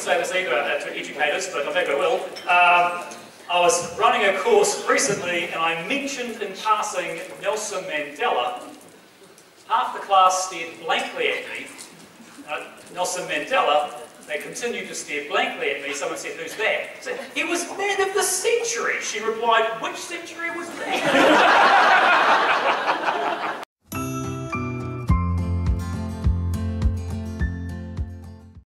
say this either to educators, but maybe I will. I was running a course recently and I mentioned in passing Nelson Mandela. Half the class stared blankly at me. Nelson Mandela, they continued to stare blankly at me. Someone said, "Who's that?" I said, "He was man of the century." She replied, "Which century was that?"